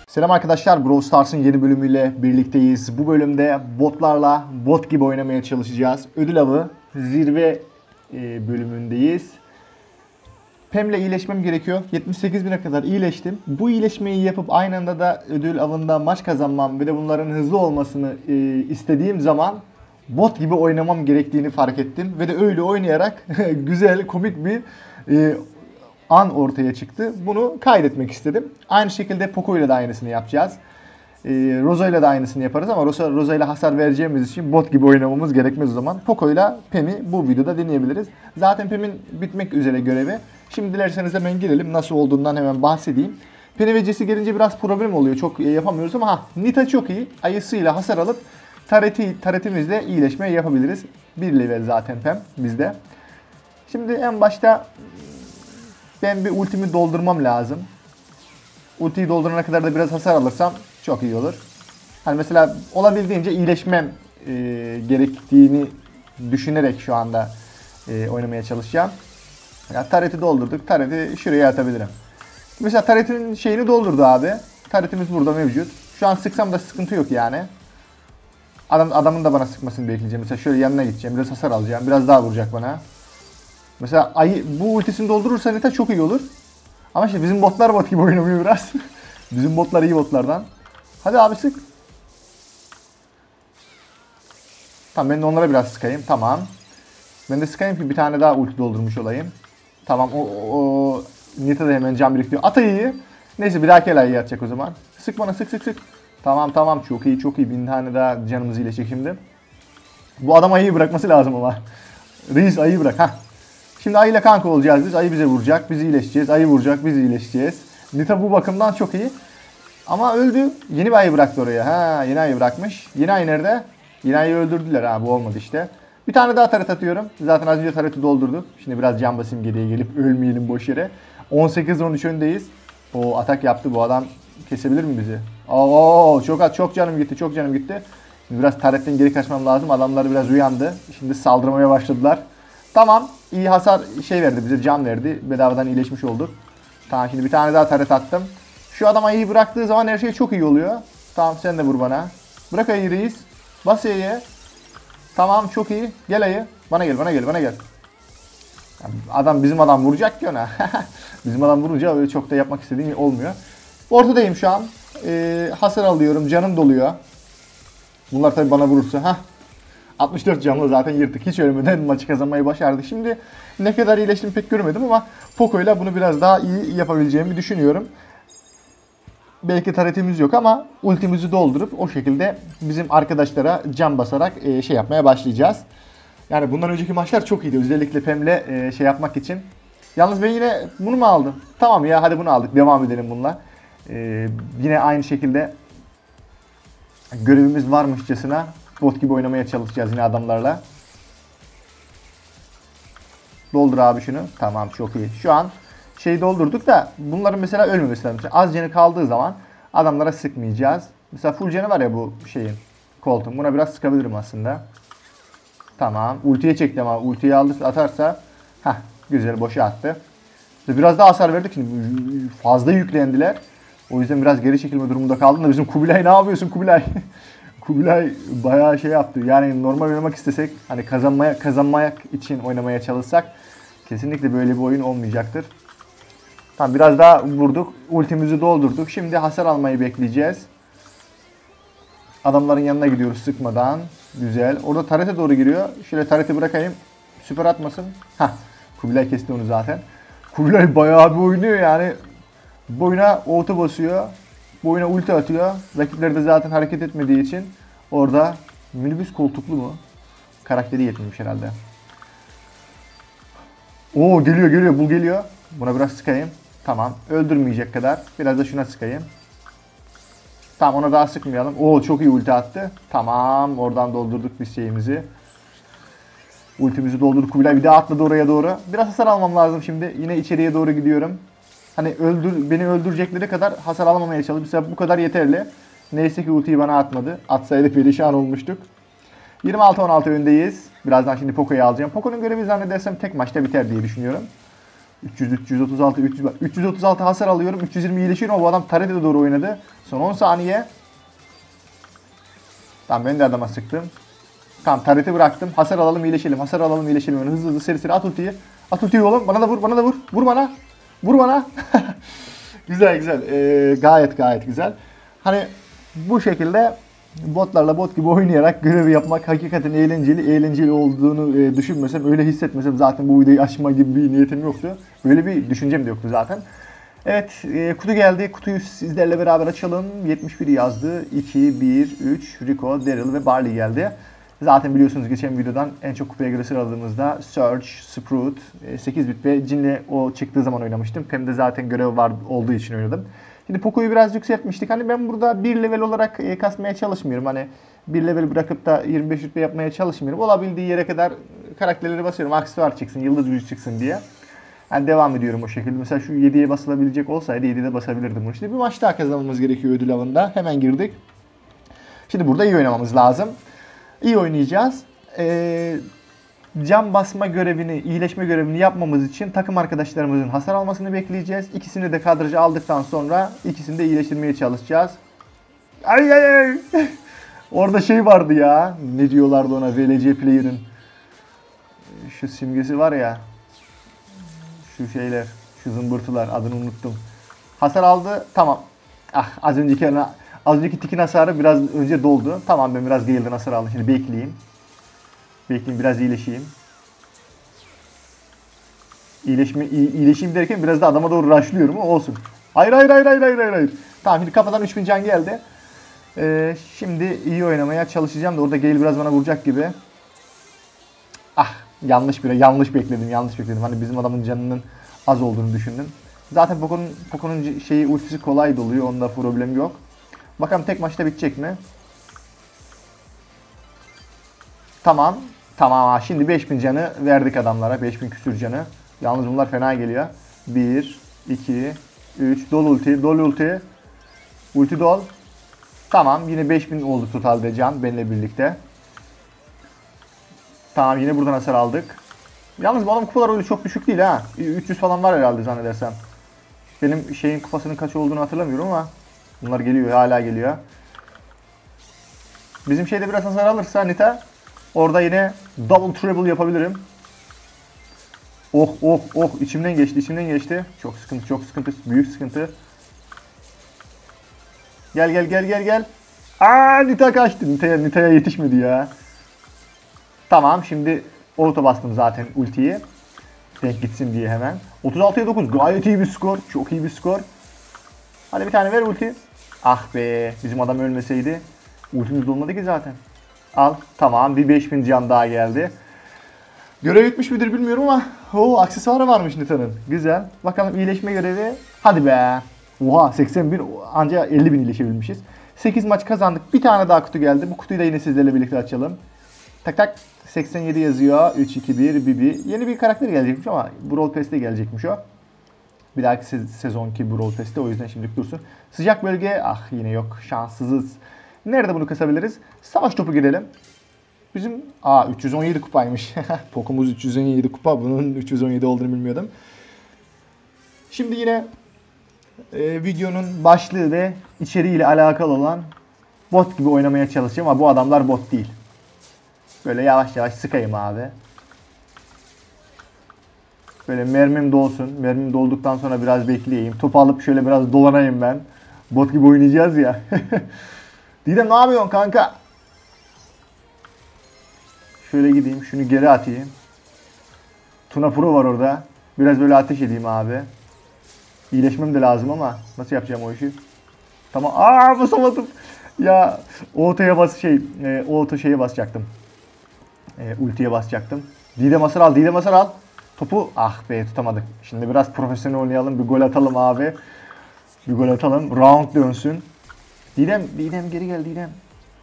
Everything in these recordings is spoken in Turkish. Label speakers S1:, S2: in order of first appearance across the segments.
S1: Selam arkadaşlar, Brawl Stars'ın yeni bölümüyle birlikteyiz. Bu bölümde botlarla bot gibi oynamaya çalışacağız. Ödül avı zirve bölümündeyiz. Pem'le iyileşmem gerekiyor. 78.000'e kadar iyileştim. Bu iyileşmeyi yapıp aynı anda da ödül avında maç kazanmam ve de bunların hızlı olmasını istediğim zaman bot gibi oynamam gerektiğini fark ettim. Ve de öyle oynayarak güzel, komik bir an ortaya çıktı. Bunu kaydetmek istedim. Aynı şekilde Poco ile de aynısını yapacağız. Rosa ile de aynısını yaparız ama Rosa ile hasar vereceğimiz için bot gibi oynamamız gerekmez o zaman. Poco ile Pem'i bu videoda deneyebiliriz. Zaten Pem'in bitmek üzere görevi. Şimdi dilerseniz hemen girelim. Nasıl olduğundan hemen bahsedeyim. Penny ve Jesse gelince biraz problem oluyor. Çok yapamıyoruz ama Nita çok iyi. Ayısıyla hasar alıp taretimizle iyileşme yapabiliriz. 1 level zaten Pem bizde. Şimdi en başta ben bir ultimi doldurmam lazım. Ultiyi doldurana kadar da biraz hasar alırsam çok iyi olur. Hani mesela olabildiğince iyileşmem gerektiğini düşünerek şu anda oynamaya çalışacağım. Ya, tareti doldurduk. Tareti şuraya atabilirim. Mesela taretin şeyini doldurdu abi. Taretimiz burada mevcut. Şu an sıksam da sıkıntı yok yani. Adamın da bana sıkmasını bekleyeceğim. Mesela şöyle yanına gideceğim. Biraz hasar alacağım. Biraz daha vuracak bana. Mesela bu ultisini doldurursa Nita çok iyi olur. Ama işte bizim botlar bot gibi oynamıyor biraz. Bizim botlar iyi botlardan. Hadi abi sık. Tamam, ben de onlara biraz sıkayım. Tamam. Ben de sıkayım ki bir tane daha ulti doldurmuş olayım. Tamam, o Nita da hemen can biriktiriyor. At ayıyı. Neyse, bir dahaki el ayıyı atacak o zaman. Sık bana, sık sık sık. Tamam, çok iyi çok iyi. 1000 tane daha canımız iyileşecek şimdi. Bu adam ayıyı bırakması lazım ama. Reis ayıyı bırak. Hah. Şimdi ayıyla kanka olacağız biz. Ayı bize vuracak. Biz iyileşeceğiz. Ayı vuracak. Biz iyileşeceğiz. Nita bu bakımdan çok iyi. Ama öldü. Yeni bir ayı bıraktı oraya. Ha, yeni ayı bırakmış. Yeni ayı nerede? Yeni ayı öldürdüler. Ha, bu olmadı işte. Bir tane daha taret atıyorum. Zaten az önce tareti doldurduk. Şimdi biraz can basayım geriye gelip ölmeyelim boş yere. 18-13 öndeyiz. O atak yaptı. Bu adam kesebilir mi bizi? Oo, çok canım gitti. Çok canım gitti. Şimdi biraz taretten geri kaçmam lazım. Adamlar biraz uyandı. Şimdi saldırmaya başladılar. Tamam. İyi hasar verdi bize. Can verdi. Bedavadan iyileşmiş olduk. Tamam, şimdi bir tane daha taret attım. Şu adam ayıyı bıraktığı zaman her şey çok iyi oluyor. Tamam, sen de vur bana. Bırak ayıyı reis. Bas ayıyı. Tamam, çok iyi. Gel ayı. Bana gel. Bizim adam vuracak ki ona. Bizim adam vurunca öyle çok da yapmak istediğim olmuyor. Ortadayım şu an. Hasar alıyorum. Canım doluyor. Bunlar tabi bana vurursa. Hah. 64 canlı zaten yırtık. Hiç ölmeden maçı kazanmayı başardık. Şimdi ne kadar iyileştiğimi pek görmedim ama Poco ile bunu biraz daha iyi yapabileceğimi düşünüyorum. Belki taretimiz yok ama ultimizi doldurup o şekilde bizim arkadaşlara can basarak yapmaya başlayacağız. Yani bundan önceki maçlar çok iyiydi. Özellikle Pem'le yapmak için. Yalnız ben yine bunu mu aldım? Tamam ya, hadi bunu aldık. Devam edelim bununla. Yine aynı şekilde görevimiz varmışçasına bot gibi oynamaya çalışacağız yine adamlarla. Doldur abi şunu. Tamam, çok iyi. Şu an doldurduk da bunların mesela ölmemesi lazım. Az canı kaldığı zaman adamlara sıkmayacağız. Mesela full canı var ya bu Colt'un. Buna biraz sıkabilirim aslında. Tamam. Ultiye çekti ama ultiyi atarsa güzel, boşa attı. Biraz daha hasar verdik. Şimdi fazla yüklendiler. O yüzden biraz geri çekilme durumunda kaldım da bizim Kubilay, ne yapıyorsun Kubilay? Kubilay bayağı yaptı. Yani normal oynamak istesek, hani kazanmak için oynamaya çalışsak kesinlikle böyle bir oyun olmayacaktır. Tamam, biraz daha vurduk. Ultimizi doldurduk. Şimdi hasar almayı bekleyeceğiz. Adamların yanına gidiyoruz sıkmadan. Güzel. Orada tarete doğru giriyor. Şöyle tareti bırakayım. Süper atmasın. Kubilay kesti onu zaten. Kubilay bayağı bir oynuyor yani. Boyuna auto basıyor. Boyuna ulti atıyor. Rakipleri de zaten hareket etmediği için orada minibüs koltuklu mu? Karakteri yetmemiş herhalde. Oo, geliyor. Bu geliyor. Buna biraz sıkayım. Tamam. Öldürmeyecek kadar. Biraz da şuna sıkayım. Tamam, ona daha sıkmayalım. Oo, çok iyi ulti attı. Tamam. Oradan doldurduk biz şeyimizi. Ultimizi doldurduk. Kubilay bir daha atladı oraya doğru. Biraz hasar almam lazım şimdi. Yine içeriye doğru gidiyorum. Hani beni öldürecekleri kadar hasar almamaya çalışıyorum. Mesela bu kadar yeterli. Neyse ki ultiyi bana atmadı. Atsaydı perişan olmuştuk. 26-16 öndeyiz. Birazdan şimdi Poco'yu alacağım. Poco'nun görevi zannedersem tek maçta biter diye düşünüyorum. 300, 336, 300, 336 hasar alıyorum. 320 iyileşiyorum ama bu adam Taret'e doğru oynadı. Son 10 saniye. Tamam ben de adama sıktım. Tamam Taret'i bıraktım. Hasar alalım iyileşelim. Hasar alalım iyileşelim. Yani hızlı hızlı seri seri at ultiyi. At ultiyi oğlum. Bana da vur. Bana da vur. Vur bana. Vur bana. Güzel güzel. Gayet güzel. Hani bu şekilde botlarla bot gibi oynayarak görevi yapmak hakikaten eğlenceli. Eğlenceli olduğunu düşünmesem, öyle hissetmesem zaten bu videoyu açma gibi bir niyetim yoktu. Böyle bir düşüncem de yoktu zaten. Evet, kutu geldi. Kutuyu sizlerle beraber açalım. 71 yazdı. 2, 1, 3, Rico, Daryl ve Barley geldi. Zaten biliyorsunuz geçen videodan en çok kupaya göre sıraladığımızda Surge, Sprout, 8 bit ve Jin'le o çıktığı zaman oynamıştım. Pem'de zaten görev var olduğu için oynadım. Şimdi Poco'yu biraz yükseltmiştik. Hani ben burada 1 level olarak kasmaya çalışmıyorum. Hani 1 level bırakıp da 25 rütbe yapmaya çalışmıyorum. Olabildiği yere kadar karakterleri basıyorum. Aksesuar çıksın, yıldız gücü çıksın diye. Yani devam ediyorum o şekilde. Mesela şu 7'ye basılabilecek olsaydı 7'de basabilirdim bunu. Şimdi bir maç daha kazanmamız gerekiyor ödül avında. Hemen girdik. Şimdi burada iyi oynamamız lazım. İyi oynayacağız. Cam basma görevini, iyileşme görevini yapmamız için takım arkadaşlarımızın hasar almasını bekleyeceğiz. İkisini de kadraja aldıktan sonra ikisini de iyileştirmeye çalışacağız. Ay ay ay. Orada şey vardı ya. Ne diyorlardı ona? VLC Player'ın şu simgesi var ya. Şu şeyler, şu zımbırtılar, adını unuttum. Hasar aldı. Tamam. Ah az önceki tikin hasarı biraz önce doldu. Tamam ben biraz Gale'den hasar aldım. Şimdi bekleyeyim. Bekleyeyim biraz iyileşeyim. İyileşeyim derken biraz da adama doğru rushlıyorum ama olsun. Hayır. Tamam şimdi kafadan 3000 can geldi. Şimdi iyi oynamaya çalışacağım da orada Gale biraz bana vuracak gibi. Ah yanlış bekledim. Hani bizim adamın canının az olduğunu düşündüm. Zaten Poco'nun şeyi ultisi kolay doluyor. Onda problem yok. Bakalım tek maçta bitecek mi? Tamam. Şimdi 5000 canı verdik adamlara. 5000 küsür canı. Yalnız bunlar fena geliyor. 1, 2, 3. Dol ulti. Ulti dol. Tamam. Yine 5000 oldu totalde can benimle birlikte. Tamam yine buradan hasar aldık. Yalnız bu adam kupalar öyle çok düşük değil ha. 300 falan var herhalde zannedersem. Benim şeyin kupasının kaç olduğunu hatırlamıyorum ama bunlar geliyor, hala geliyor. Bizim şeyde biraz hasar alırsa Nita orada yine double treble yapabilirim. Oh içimden geçti. Çok sıkıntı, büyük sıkıntı. Gel. Aa Nita kaçtı. Nita'ya yetişmedi ya. Tamam şimdi auto bastım zaten ultiyi. Denk gitsin diye hemen. 36'ya 9 gayet iyi bir skor. Çok iyi bir skor. Hadi bir tane ver ulti. Ah be bizim adam ölmeseydi. Ultimiz dolmadı ki zaten. Al tamam bir 5000 can daha geldi. Görev bitmiş midir bilmiyorum ama aksesuarı varmış Nita'nın. Güzel. Bakalım iyileşme görevi. Hadi be. Oha 81 anca 50.000 iyileşebilmişiz. 8 maç kazandık. Bir tane daha kutu geldi. Bu kutuyu da yine sizlerle birlikte açalım. Tak 87 yazıyor. 3, 2, 1, Bibi. Yeni bir karakter gelecekmiş ama Brawl Pass'te gelecekmiş o. Bir dahaki sezonki Brawl Pass'te o yüzden şimdilik dursun. Sıcak bölge. Ah yine yok. Şanssızız. Nerede bunu kasabiliriz? Savaş topu girelim. Bizim 317 kupaymış. Poco'muz 317 kupa. Bunun 317 olduğunu bilmiyordum. Şimdi yine videonun başlığı ve içeriğiyle alakalı olan bot gibi oynamaya çalışacağım ama bu adamlar bot değil. Böyle yavaş sıkayım abi. Böyle mermim dolsun. Mermim dolduktan sonra biraz bekleyeyim. Topu alıp şöyle biraz dolanayım ben. Bot gibi oynayacağız ya. Didem ne yapıyorsun kanka? Şöyle gideyim. Şunu geri atayım. Tuna Pro var orada. Biraz böyle ateş edeyim abi. İyileşmem de lazım ama nasıl yapacağım o işi? Tamam. Basamadım. Ya auto şeye basacaktım. Ultiye basacaktım. Didem hasar al. Topu tutamadık. Şimdi biraz profesyonel oynayalım. Bir gol atalım abi. Round dönsün. Didem geri gel Didem.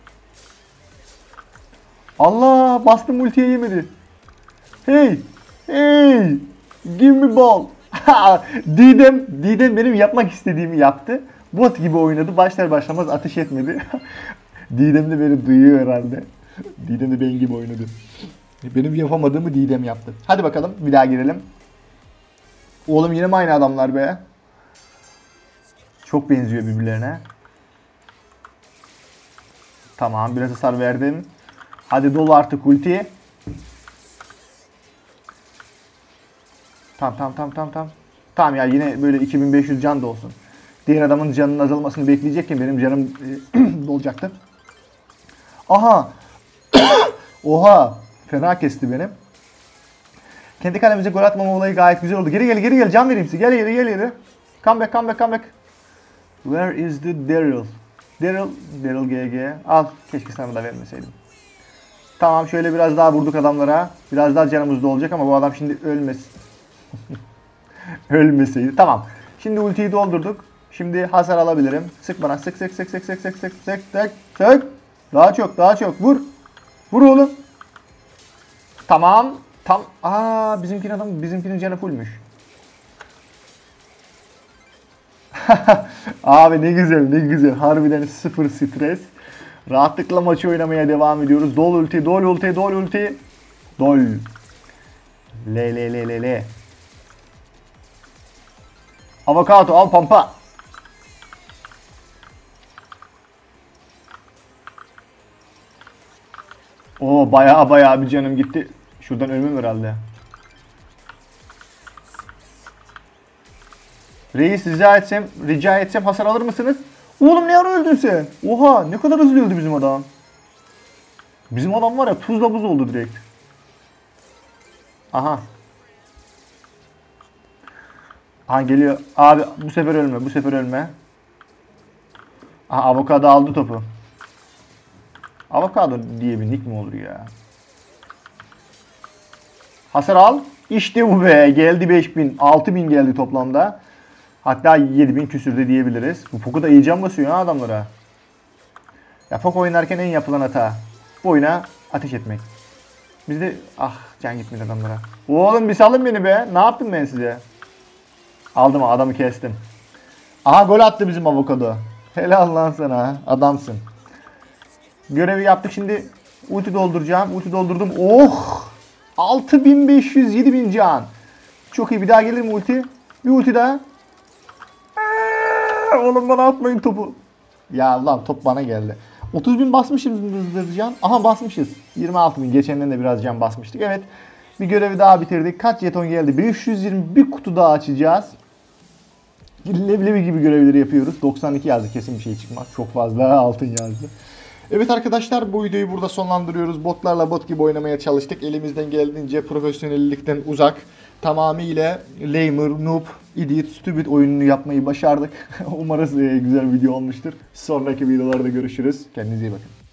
S1: Allah bastım ultiye yemedi. Hey. Give me ball. Didem benim yapmak istediğimi yaptı. Bot gibi oynadı. Başlar başlamaz ateş etmedi. Didem de beni duyuyor herhalde. Didem de benim gibi oynadı. Benim yapamadığımı Didem yaptı. Hadi bakalım bir daha girelim. Oğlum yine mi aynı adamlar be? Çok benziyor birbirlerine. Tamam, biraz hasar verdim. Hadi dolu artık ulti. Tamam. Tamam ya, yine böyle 2500 can da olsun. Diğer adamın canının azalmasını bekleyecekken benim canım dolacaktı. Aha. Oha. Fena kesti benim. Kendi kalemize gol atmama olayı gayet güzel oldu. Geri gel. Can vereyim size. Gel. Come back. Where is the Daryl? Daryl GG. Al. Keşke sana da vermeseydim. Tamam, şöyle biraz daha vurduk adamlara. Biraz daha canımız da olacak ama bu adam şimdi ölmesin. Ölmeseydi. Tamam. Şimdi ultiyi doldurduk. Şimdi hasar alabilirim. Sık bana. Sık. Daha çok. Vur. Vur oğlum. Tamam. Bizimkinin canı fullmüş. Abi ne güzel. Harbiden sıfır stres. Rahatlıkla maçı oynamaya devam ediyoruz. Dol ulti. Dol. Le. Avokado al pampa. Oo, bayağı bir canım gitti. Şuradan ölmem herhalde. Reis rica etsem hasar alır mısınız? Oğlum ne ara öldün sen? Oha, ne kadar hızlı öldü bizim adam. Bizim adam var ya, tuzla buz oldu direkt. Aha geliyor. Abi bu sefer ölme. Aha, avokado aldı topu. Avokado diye bir nick mi olur ya? Hasar al. İşte bu be. Geldi 5000. 6000 geldi toplamda. Hatta 7000 küsürde diyebiliriz. Bu Poco da iyi can basıyor ha adamlara. Ya Poco oynarken en yapılan hata. Bu oyuna ateş etmek. Bizde can gitmedi adamlara. Oğlum bir salın beni be. Ne yaptım ben size? Aldım, adamı kestim. Aha, gol attı bizim avokado. Helal lan sana. Adamsın. Görevi yaptık, şimdi ulti dolduracağım. Ulti doldurdum. Oh! 6500 7000 can. Çok iyi, bir daha gelir mi ulti? Bir ulti daha. Oğlum bana atmayın topu. Ya lan, top bana geldi. 30.000 basmışız can. Aha, basmışız. 26.000. Geçenden de biraz can basmıştık. Evet. Bir görevi daha bitirdik. Kaç jeton geldi? 520, bir kutu daha açacağız. Leblebi gibi görevleri yapıyoruz. 92 yazdı. Kesin bir şey çıkmaz. Çok fazla altın yazdı. Evet arkadaşlar, bu videoyu burada sonlandırıyoruz. Botlarla bot gibi oynamaya çalıştık. Elimizden geldiğince profesyonellikten uzak, tamamıyla lamer, noob, idiot, stupid oyununu yapmayı başardık. Umarız güzel bir video olmuştur. Sonraki videolarda görüşürüz. Kendinize iyi bakın.